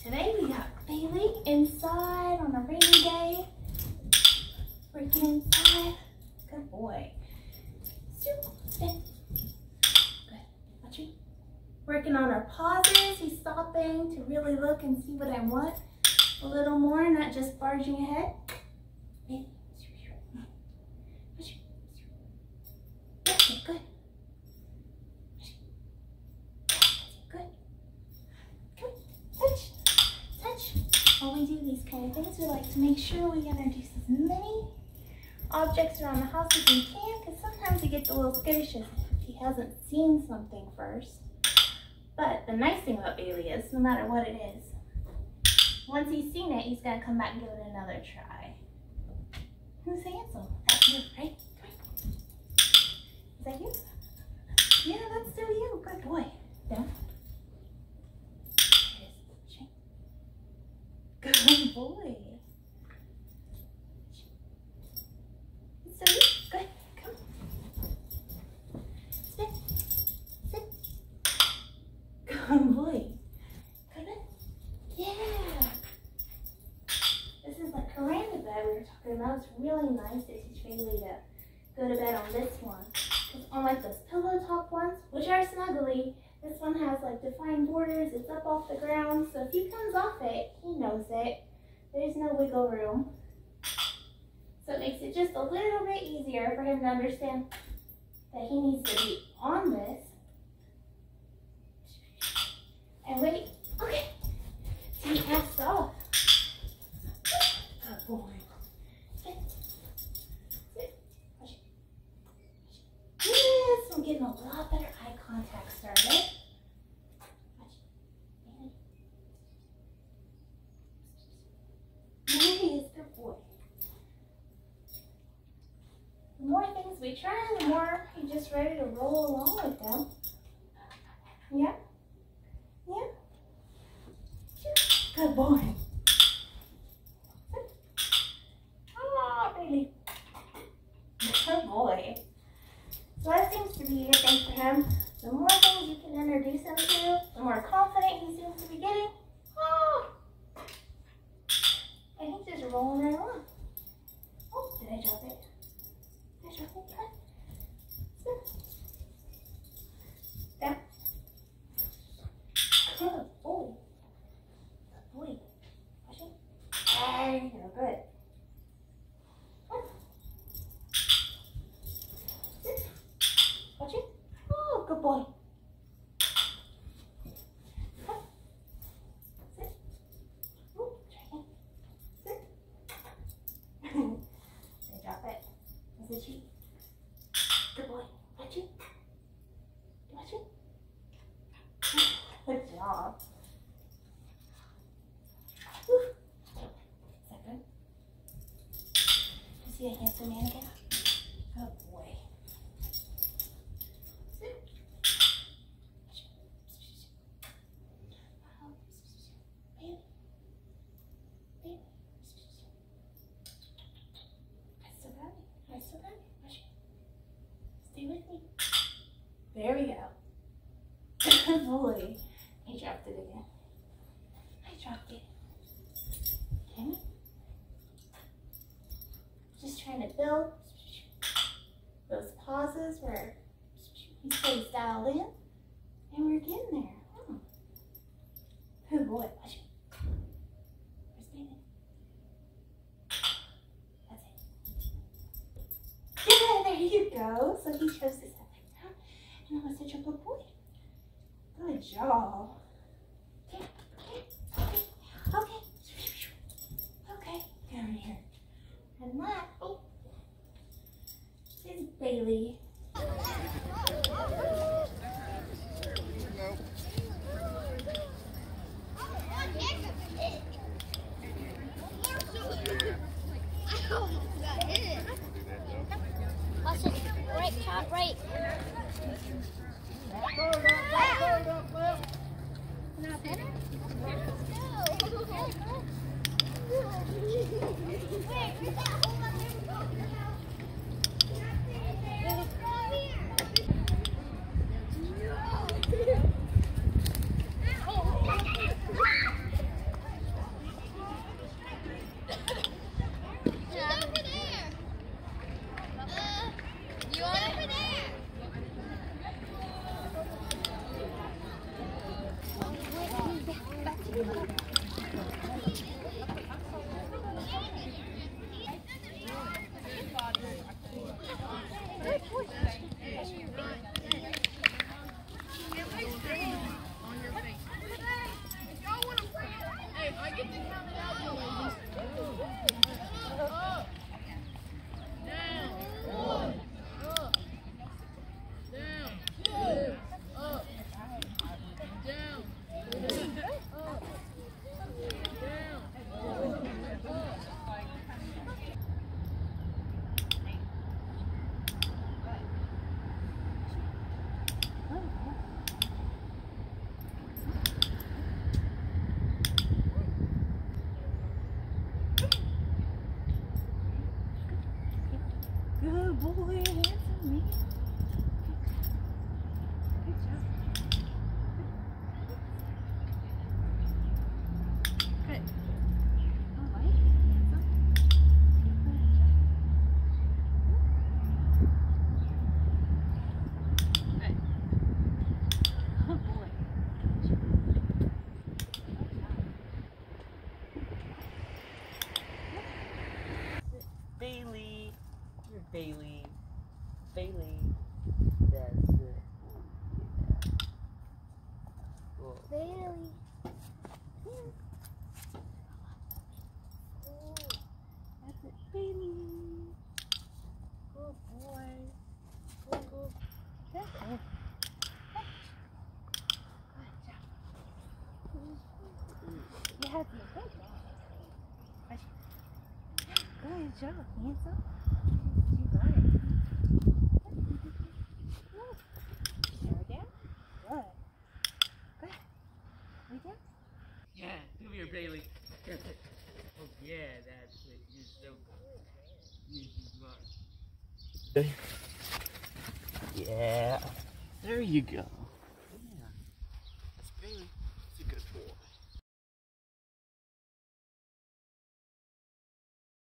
Today we got Bailey inside on a rainy day. Working inside. Good boy. Spin. Good. Watching. Working on our pauses. He's stopping to really look and see what I want a little more, not just barging ahead. Bailey. Okay, good. When we do these kind of things, we like to make sure we introduce as many objects around the house as we can, because sometimes he gets a little skittish if he hasn't seen something first. But the nice thing about Bailey is, no matter what it is, once he's seen it, he's going to come back and give it another try. Who's Hansel? That's you, right? Is that you? Yeah, that's still you. Good boy. Down. Good boy. So good. Come. Sit. Sit. Good boy. Good. Yeah. This is the Kuranda bed we were talking about. It's really nice to teach Bailey to go to bed on this one. Because unlike those pillow top ones, which are snuggly, this one has like defined borders. It's up off the ground, so if he comes off it, he knows it. There's no wiggle room. So it makes it just a little bit easier for him to understand that he needs to be on this. And wait, okay. So he passed off. Good boy. Sit. Sit. Yes, I'm getting a lot better eye contact started. Good boy. The more things we try, the more you're just ready to roll along with them. Yeah? Yeah? Good boy. Oh, baby. Good boy. So that seems to be a thing for him. The more things you can introduce him to, the more confident he seems to be getting. Oh. And he's just rolling right along. Oh, did I drop it? Did I drop it? Down. Good boy. Good boy. Watch it. There you go. Good. Sit. Watch it. Oh, good boy. Good boy. Watch it. Watch it. Good job. Whew. Is that good? You see a handsome man again? Good boy. Sit. Baby. Baby. I still got it. I still got it. Watch it. Stay with me. There we go. Good boy. I dropped it again. I dropped it. Okay. Just trying to build those pauses where he stays dialed in. And we're getting there. Good boy. Watch it. Where's Bailey? That's it. Yeah, there you go. So he chose this up like that. And I was such a good boy. Good job. Okay, okay, okay, okay. Okay, down here. And that, oh, is Bailey. Right, top right. Not better? Good job, handsome. You got it. Lower down. Good. Good. Way down. Yeah, come here, Bailey. That's it. Oh, yeah, that's it. You're so good. You're smart. Yeah, there you go.